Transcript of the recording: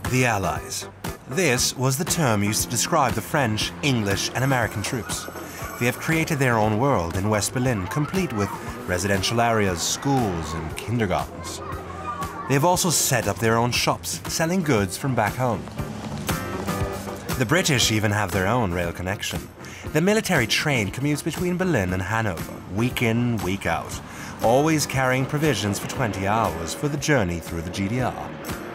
The Allies. This was the term used to describe the French, English, and American troops. They have created their own world in West Berlin, complete with residential areas, schools, and kindergartens. They have also set up their own shops, selling goods from back home. The British even have their own rail connection. The military train commutes between Berlin and Hanover, week in, week out, always carrying provisions for 20 hours for the journey through the GDR.